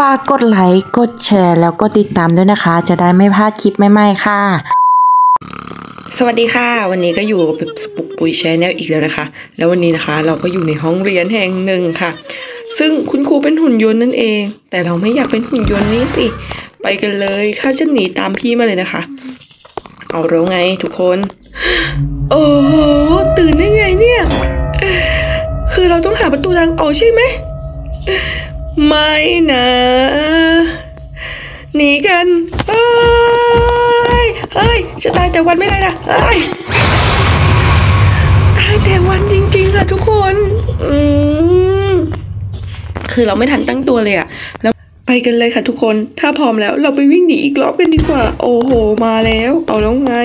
ากกดไลค์กดแชร์แล้วก็ติดตามด้วยนะคะจะได้ไม่พลาดคลิปใหม่ๆค่ะสวัสดีค่ะวันนี้ก็อยู่กับสปุกปุยแชนแนลอีกแล้วนะคะแล้ววันนี้นะคะเราก็อยู่ในห้องเรียนแห่งหนึ่งค่ะซึ่งคุณครูเป็นหุ่นยนต์นั่นเองแต่เราไม่อยากเป็นหุ่นยนต์นี่สิไปกันเลยข้าจะหนีตามพี่มาเลยนะคะเอาแล้วไงทุกคนโอ้โหตื่นได้ไงเนี่ยคือเราต้องหาประตูทางออกใช่ไหมไม่นะหนีกันเฮ้ยจะตายแต่วันไม่ได้นะตายแต่วันจริงๆค่ะทุกคนคือเราไม่ทันตั้งตัวเลยอะแล้วไปกันเลยค่ะทุกคนถ้าพร้อมแล้วเราไปวิ่งหนีอีกรอบกันดีกว่าโอ้โหมาแล้วเอาแล้วไง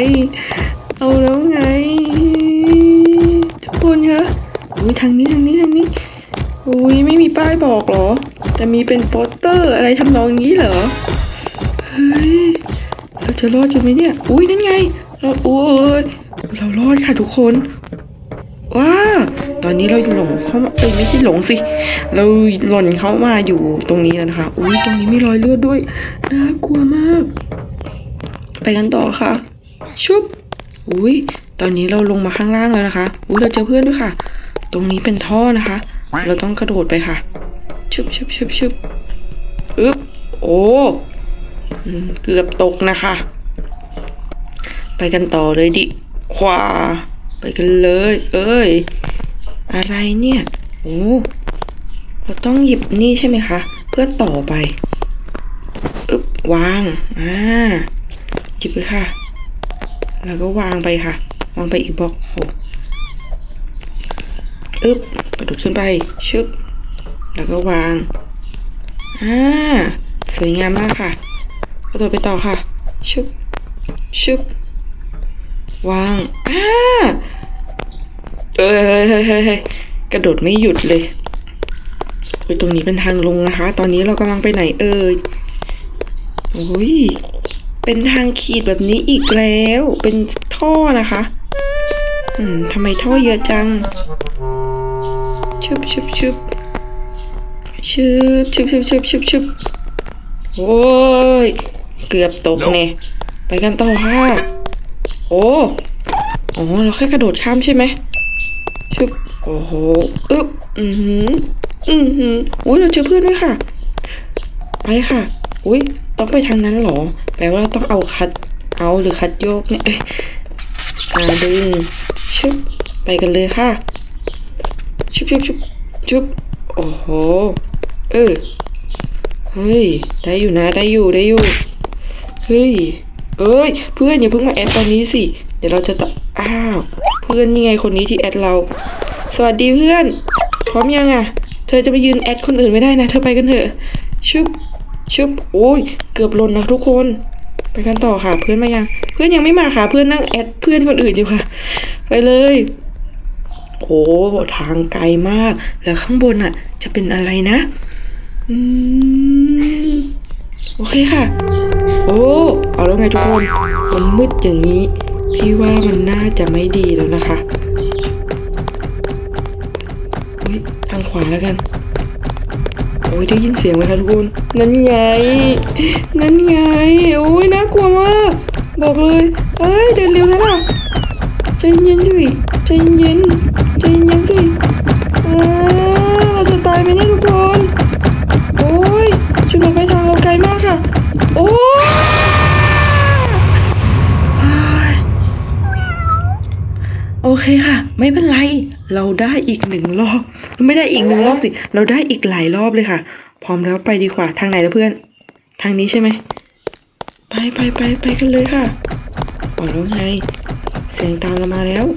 ทุกคนคะอุ้ยทางนี้อุ้ยไม่มีป้ายบอกหรอจะมีเป็นโปสเตอร์อะไรทำนองนี้เหรอเฮ้ยเราจะรอดกันไหมเนี่ยอุ้ยนั่นไงเรารอดค่ะทุกคนว้าตอนนี้เราหลงเข้ามาไม่ใช่หลงสิเราหล่นเข้ามาอยู่ตรงนี้แล้วนะคะอุ้ยตรงนี้มีรอยเลือดด้วยน่ากลัวมากไปกันต่อค่ะชุบอุ้ยตอนนี้เราลงมาข้างล่างแล้วนะคะอุ้ยเราเจอเพื่อนด้วยค่ะตรงนี้เป็นท่อนะคะเราต้องกระโดดไปค่ะชุบอึ๊บโอ้เกือบตกนะคะไปกันต่อเลยดิขวาไปกันเลยอะไรเนี่ยโอ้เราต้องหยิบนี่ใช่ไหมคะเพื่อต่อไปอึ๊บวางหยิบไปค่ะแล้วก็วางไปค่ะวางไปอีกบล็อกโอ้อึ๊บกระโดดขึ้นไปชึบแล้วก็วางสวยงามมากค่ะกระโดดไปต่อค่ะชึบวางกระโดดไม่หยุดเลยตรงนี้เป็นทางลงนะคะตอนนี้เรากำลังไปไหนโอ้ยเป็นทางขีดแบบนี้อีกแล้วเป็นท่อนะคะทำไมท่อเยอะจังชึบโอ้ยเกือบตกเนี่ยไปกันต่อค่ะอ๋อเราแค่กระโดดข้ามใช่ไหมชึบโอ้โหอึ๊บอุ้ยเราเจอเพื่อนด้วยค่ะไปค่ะอุ้ยต้องไปทางนั้นหรอแปลว่าเราต้องคัดโยกเนี่ยดึงชึบไปกันเลยค่ะชึบโอ้โหเฮ้ยได้อยู่นะได้อยู่เฮ้ยเพื่อนอย่าเพิ่งมาแอดตอนนี้สิเดี๋ยวเราจะเพื่อนนี่ไงคนนี้ที่แอดเราสวัสดีเพื่อนพร้อมยังเธอจะไปยืนแอดคนอื่นไม่ได้นะเธอไปกันเถอะชึบโอ้ยเกือบหล่นนะทุกคนไปกันต่อค่ะเพื่อนมายังเพื่อนยังไม่มาค่ะเพื่อนนั่งแอดเพื่อนคนอื่นอยู่ค่ะไปเลยโอ้ทางไกลมากแล้วข้างบนจะเป็นอะไรนะโอเคค่ะเอาแล้วไงทุกคนมันมืดอย่างนี้พี่ว่ามันน่าจะไม่ดีแล้วนะคะทางขวาแล้วกันได้ยินเสียงไหมคะทุกคนนั่นไงโอ้ยน่ากลัวมากบอกเลยเดินเร็วนะใจเย็นสิเราจะตายไหมเนี่ยทุกคนชุดเราไปทางเราไกลมากค่ะโอเคค่ะไม่เป็นไรเราได้อีก1 รอบไม่ได้อีก1 รอบสิเราได้อีกหลายรอบเลยค่ะพร้อมแล้วไปดีกว่าทางไหนแล้วเพื่อนทางนี้ใช่ไหมไปกันเลยค่ะแล้วไงเสียงตามเรามาแล้ว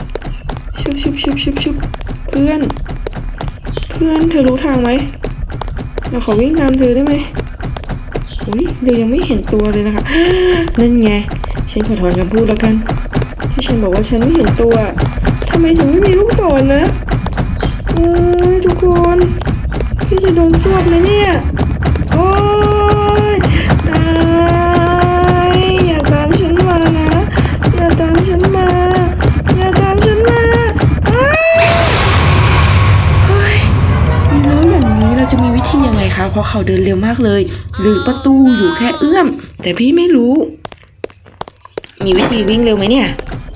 ชุบเพื่อนเธอรู้ทางไหมเราขอวิ่งตามเธอได้ไหมเรายังไม่เห็นตัวเลยนะคะนั่นไงฉันขอถอนคำพูดแล้วกันที่ฉันบอกว่าฉันไม่เห็นตัวทำไมถึงไม่มีลูกศรนะทุกคนพี่จะโดนสวบเลยเนี่ยตายอย่าตามฉันมานะอย่าตามฉันมาแล้วอย่างนี้เราจะมีวิธียังไงคะราะเขาเดินเร็วมากเลยหรือประตูอยู่แค่เอื้อมแต่พี่ไม่รู้มีวิธีวิ่งเร็วไหมเนี่ย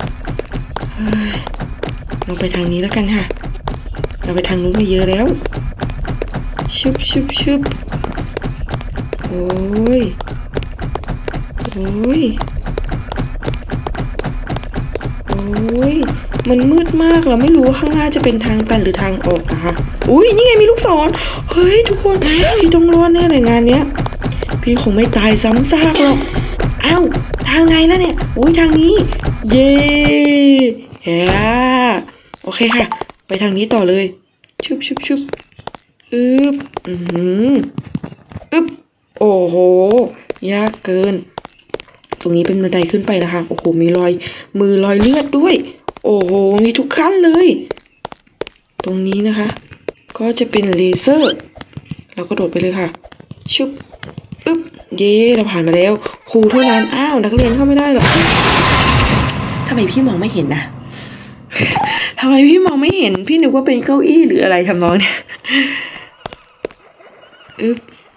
ลงไปทางนี้แล้วกันค่ะเราไปทางนู้นมาเยอะแล้วชึบชึบชึบโอ้ยโอ้ยโอ้ยมันมืดมากเราไม่รู้ว่าข้างหน้าจะเป็นทางตันหรือทางออกนะคะอุ้ยนี่ไงมีลูกศรเฮ้ยทุกคนพี่ต้องรอดแน่เลยงานเนี้ยพี่คงไม่ตายซ้ำซากหรอกอ้าวทางไหนแล้วเนี่ยอุ้ยทางนี้เย้เฮ้โอเคค่ะไปทางนี้ต่อเลยชุบชุบชุบอึบอึบโอ้โหยากเกินตรงนี้เป็นบันไดขึ้นไปนะคะโอ้โหมีรอยมือรอยเลือดด้วยโอ้โหมีทุกขั้นเลยตรงนี้นะคะก็จะเป็นเลเซอร์เราก็โดดไปเลยค่ะชุบอึบเย่เราผ่านมาแล้วครูเท่านั้นอ้าวนักเรียนเข้าไม่ได้หรอทำไมพี่มองไม่เห็นนะทำไมพี่มองไม่เห็นพี่นึกว่าเป็นเก้าอี้หรืออะไรทำนองเนี่ยอึบ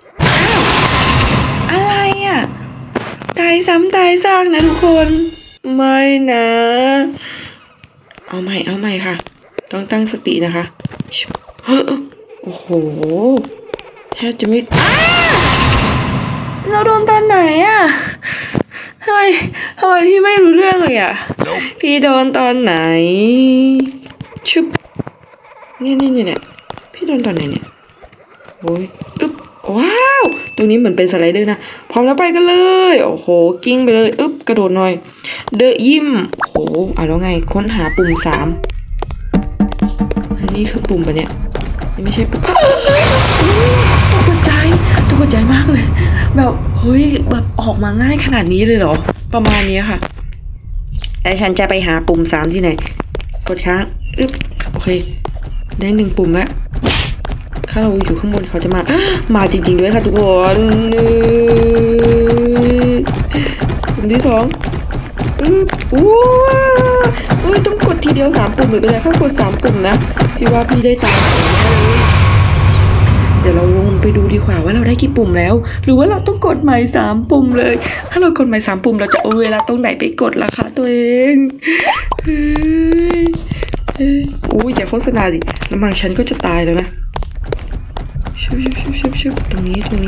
อ้าวอะไรอ่ะตายซ้ำตายซากนะทุกคนไม่นะเอาใหม่ค่ะต้องตั้งสตินะคะโอ้โหแทบจะไม่เราโดนตอนไหนอ่ะทำไมพี่ไม่รู้เรื่องเลยอ่ะ พี่โดนตอนไหนชึบเนี่ยพี่โดนตอนไหนเนี่ยโอ้ยอึ๊บว้าวตรงนี้เหมือนเป็นสไลเดอร์นะพร้อมแล้วไปกันเลยโอ้โหกิ้งไปเลยอึ๊บกระโดดหน่อยเดอะยิ้มโอ้โหแล้วไงค้นหาปุ่ม3อันนี้คือปุ่มปะเนี่ยนี่ไม่ใช่ปุ่มตกใจมากเลยแบบเฮ้ยแบบออกมาง่ายขนาดนี้เลยเหรอประมาณนี้ค่ะแล้วฉันจะไปหาปุ่ม3ที่ไหนกดค้างอึ๊บโอเคได้1ปุ่มแล้วถ้าเราอยู่ข้างบนเขาจะมาจริงๆด้วยค่ะทุกคนปุ่มที่2อึ๊บโอ้ยต้องกดทีเดียว3ปุ่มหรือเป็นไรถ้ากด3ปุ่มนะพี่ว่าพี่ได้ตามเดี๋ยวเราลงไปดูดีกว่าว่าเราได้กี่ปุ่มแล้วหรือว่าเราต้องกดใหม่3ปุ่มเลยถ้าเรากดใหม่3ปุ่มเราจะเอาเวลาตรงไหนไปกดล่ะคะตัวเองอย่าโฆษณาดิน้ำมันฉันก็จะตายแล้วนะชุบตรงนี้ทุก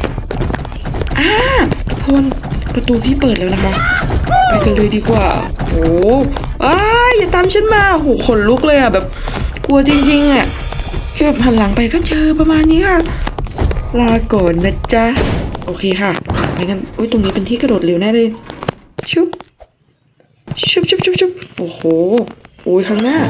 คนประตูพี่เปิดแล้วนะคะไปกันเลยดีกว่าโอ้อย่าตามฉันมาโหขนลุกเลยอ่ะแบบกลัวจริงๆอ่ะแค่แบบหันหลังไปก็เจอประมาณนี้ค่ะลาก่อนนะจ๊ะโอเคค่ะไปกันตรงนี้เป็นที่กระโดดเร็วแน่เลยชุบโอ้โหข้างหน้า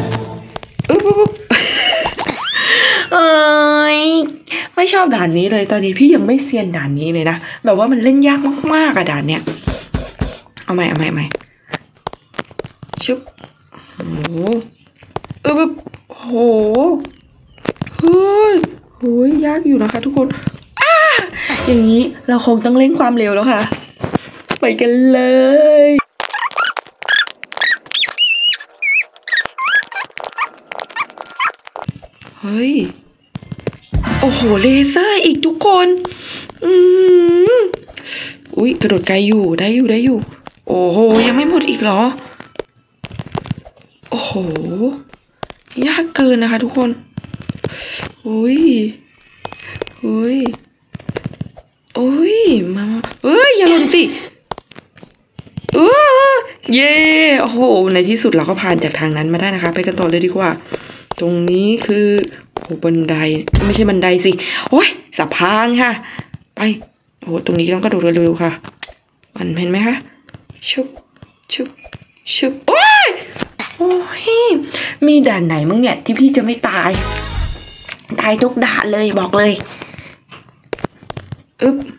ไม่ชอบด่านนี้เลยตอนนี้พี่ยังไม่เซียนด่านนี้เลยนะแบบว่ามันเล่นยากมากๆอะด่านเนี้ยเอาใหม่ชุบโอ้โหเฮ้ยยากอยู่นะคะทุกคนอย่างนี้เราคงต้องเร่งความเร็วแล้วค่ะไปกันเลยเฮ้ยโอ้โหเลเซอร์อีกทุกคนกระโดดไกลอยู่ได้อยู่โอ้โหยังไม่หมดอีกเหรอโอ้โหยากเกินนะคะทุกคนมาอย่าหล่นสิเย่โอ้โหในที่สุดเราก็ผ่านจากทางนั้นมาได้นะคะไปกันต่อเลยดีกว่าตรงนี้คือบันไดไม่ใช่บันไดสิสะพานค่ะไปตรงนี้ต้องกระโดดเร็วๆค่ะมันเห็นไหมคะชุบมีด่านไหนมั้งเนี่ยที่พี่จะไม่ตายทุกด่านเลยบอกเลยอึ๊บ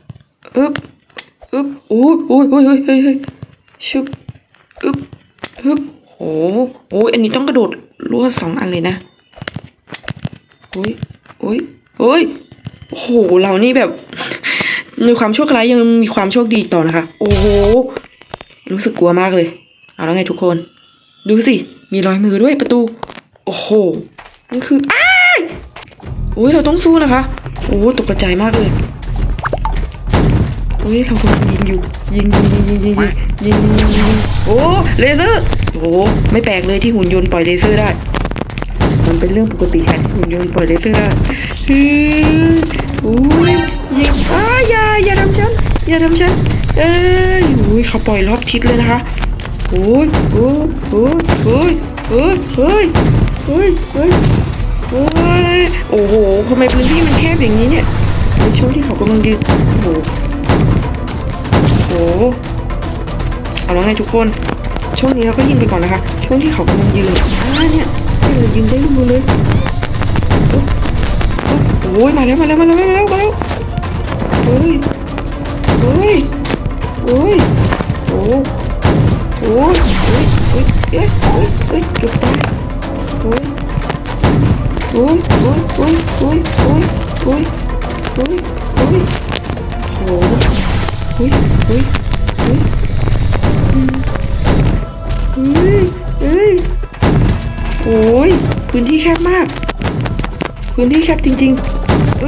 โอ้ยชุบอึ๊บอันนี้ต้องกระโดดลวด2 อันเลยนะโอ้โหเรานี่แบบมีความโชคร้ายยังมีความโชคดีต่อนะคะโอ้โหรู้สึกกลัวมากเลยเอาแล้วไงทุกคนดูสิมีรอยมือด้วยประตูโอ้โหมันคือเราต้องสู้นะคะโอ้ตกใจมากเลยโอ้ยเรากำลังยิงอยู่ยิงโอ้เลเซอร์โอ้ไม่แปลกเลยที่หุ่นยนต์ปล่อยเลเซอร์ได้มันเป็นเรื่องปกติค่ะที่หุ่นยนต์ปล่อยเลเซอร์ได้โอ้ยยิงอย่าทำฉันโอ้ยเขาปล่อยรอบทิศเลยนะคะโอ้ยโอ้โหทำไมพื้นที่มันแคบอย่างนี้เนี่ยในช่วงที่เขากำลังยืนโอ้โหเอาแล้วไงทุกคนช่วงนี้เราก็ยิงไปก่อนนะคะช่วงที่เขากำลังยืนเนี่ยเรายิงได้หมดเลยโอ้ยมาแล้วโอ้ยเกือบตายโอ้ยพื้นที่แคบมากพื้นที่แคบจริงๆ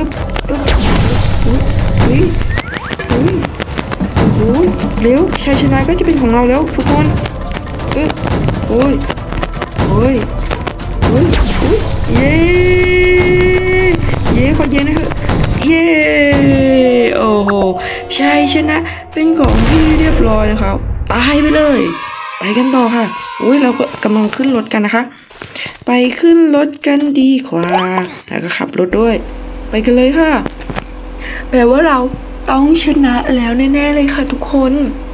เร็วชัยชนะก็จะเป็นของเราแล้วทุกคนโอ้ยเย้ขอเย้นะครับเย้โอ้โหชัยชนะเป็นของที่เรียบร้อยนะครับตายไปเลยไปกันต่อค่ะอุ้ยเราก็กำลังขึ้นรถกันนะคะไปขึ้นรถกันดีกว่าแล้วก็ขับรถด้วยไปกันเลยค่ะแปลว่าเราต้องชนะแล้วแน่ๆเลยค่ะทุกคน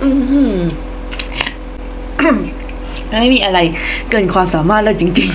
ไม่มีอะไรเกินความสามารถเราจริง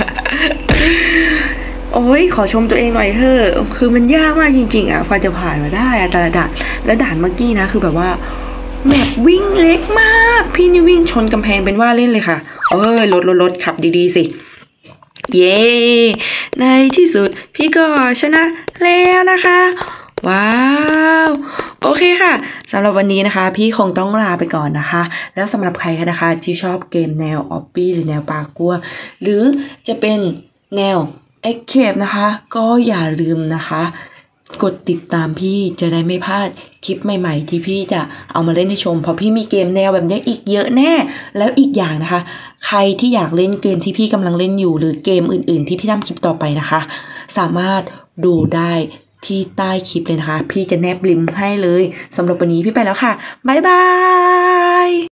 ๆโอ้ยขอชมตัวเองหน่อยเถอะคือมันยากมากจริงๆอ่ะกว่าจะผ่านมาได้อะแต่ละด่านแล้วด่านเมื่อกี้นะคือแบบว่าแมปวิ่งเล็กมากพี่นี่วิ่งชนกำแพงเป็นว่าเล่นเลยค่ะรถขับดีๆสิเย้ในที่สุดพี่ก็ชนะแล้วนะคะว้าวโอเคค่ะสำหรับวันนี้นะคะพี่คงต้องลาไปก่อนนะคะแล้วสำหรับใครนะคะที่ชอบเกมแนวออปปี้หรือแนวปากัวหรือจะเป็นแนวเอ็กเคปนะคะก็อย่าลืมนะคะกดติดตามพี่จะได้ไม่พลาดคลิปใหม่ๆที่พี่จะเอามาเล่นให้ชมเพราะพี่มีเกมแนวแบบนี้อีกเยอะแน่แล้วอีกอย่างนะคะใครที่อยากเล่นเกมที่พี่กำลังเล่นอยู่หรือเกมอื่นๆที่พี่ทำคลิปต่อไปนะคะสามารถดูได้ที่ใต้คลิปเลยนะคะพี่จะแนบลิงก์ให้เลยสำหรับวันนี้พี่ไปแล้วค่ะบ๊ายบาย